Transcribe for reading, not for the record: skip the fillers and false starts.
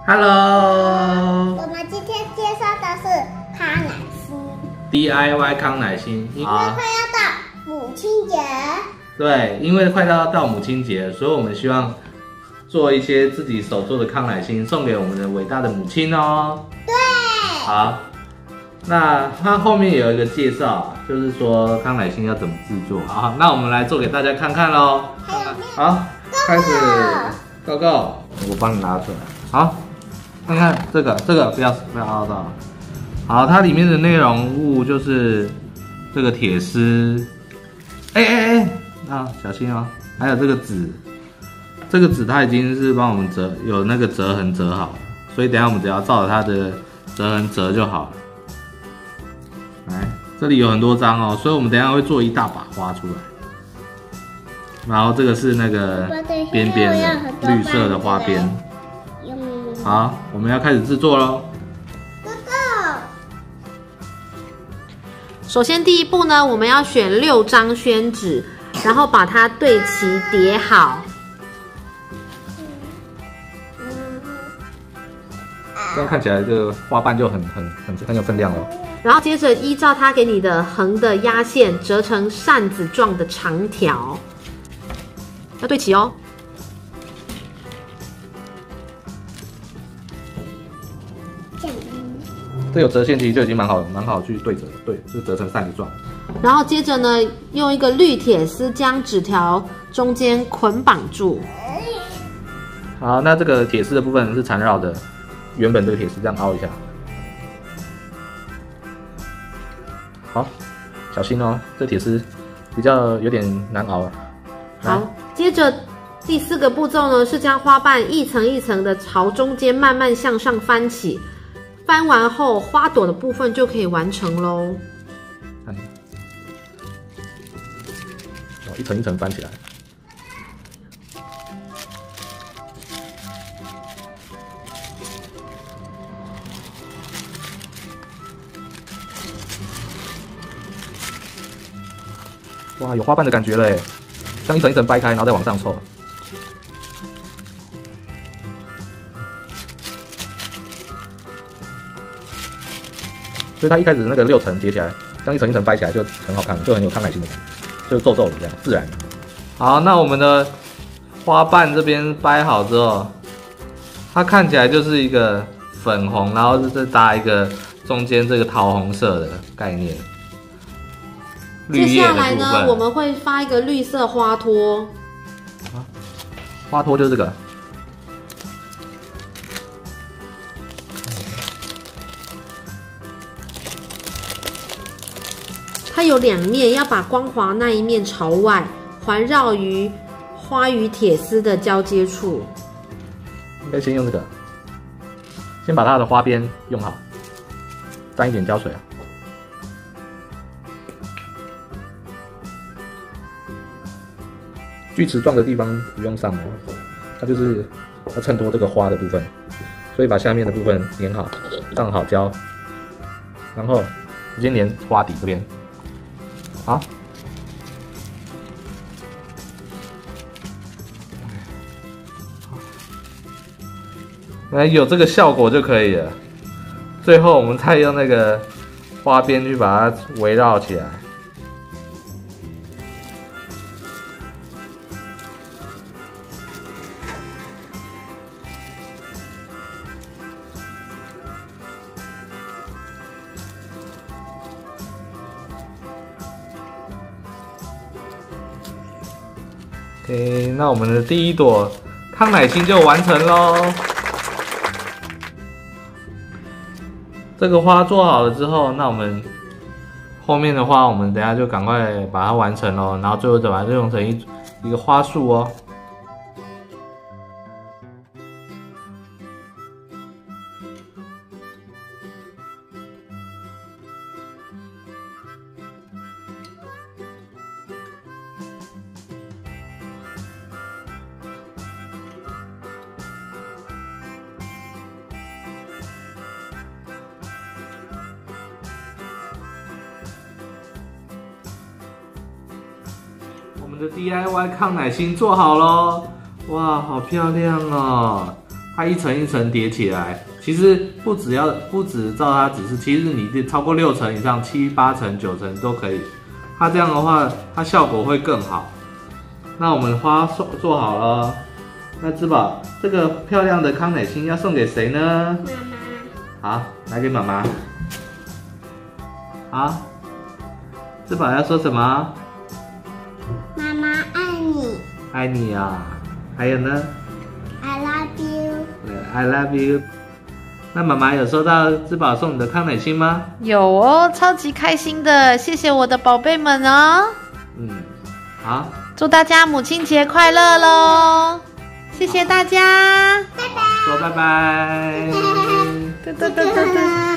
Hello， 我们今天介绍的是康乃馨 DIY 康乃馨。 因为快要到母亲节， 对，因为快到母亲节，所以我们希望做一些自己手做的康乃馨，送给我们的伟大的母亲哦。 对。 好，那它后面有一个介绍，就是说康乃馨要怎么制作。好，那我们来做给大家看看喽。好，开始 ，Go Go， 我帮你拿出来。好，看看这个不要凹到。好，它里面的内容物就是这个铁丝。啊，小心哦！还有这个纸，这个纸它已经是帮我们有那个折痕折好了，所以等一下我们只要照着它的折痕折就好了。来，这里有很多张哦，所以我们等一下会做一大把花出来。然后这个是那个边边的绿色的花边。好，我们要开始制作喽。 首先第一步呢，我们要选6张宣纸，然后把它对齐叠好。 这样看起来这个花瓣就很有分量了。 然后接着依照它给你的横的压线折成扇子状的长条，要对齐哦。 这有折线其实就已经蛮好去对折了，对，就折成扇子状。 然后接着呢，用一个绿铁丝将纸条中间捆绑住。 好，那这个铁丝的部分是缠绕的，原本这个铁丝这样凹一下。好，小心哦，这铁丝比较有点难熬啊。 好，接着第4个步骤呢，是将花瓣一层一层的朝中间慢慢向上翻起。翻完后，花朵的部分就可以完成喽。 一层一层翻起来。哇，有花瓣的感觉了耶！这样一层一层掰开，然后再往上凑。所以它一开始那个6层叠起来，这样一层一层掰起来就很好看，就很有康乃馨的感觉，就皱皱的这样自然。好，那我们的花瓣这边掰好之后，它看起来就是一个粉红，然后再搭一个中间这个桃红色的概念。 接下来呢，我们会发一个绿色花托。 花托就是这个。 它有2面，要把光滑那一面朝外，环绕于花与铁丝的交接处。 应该先用这个，先把它的花边用好，沾一点胶水啊。锯齿状的地方不用上哦，它就是要衬托这个花的部分，所以把下面的部分粘好，上好胶，然后直接粘花底这边。好，来有这个效果就可以了。最后我们再用那个花边去把它围绕起来。OK， 那我们的第1朵康乃馨就完成喽。这个花做好了之后，那我们后面的花，我们等一下就赶快把它完成喽，然后最后再把它用成一个花束哦。我们的 DIY 康乃馨做好咯，哇，好漂亮哦！ 它一层一层叠起来，其实不止照它指示，其实你超过6层以上，7、8层、9层都可以。它这样的话，它效果会更好。那我们花做好了，那芝宝这个漂亮的康乃馨要送给谁呢？ 妈妈。 好，拿给妈妈。好，芝宝要说什么？ 妈妈爱你。 爱你啊！还有呢 I love you。 ？I love you。那妈妈有收到芝宝送你的康乃馨吗？ 有哦，超级开心的，谢谢我的宝贝们哦。 好， 祝大家母亲节快乐喽！谢谢大家， 拜拜。 说拜拜。 噔噔噔噔噔。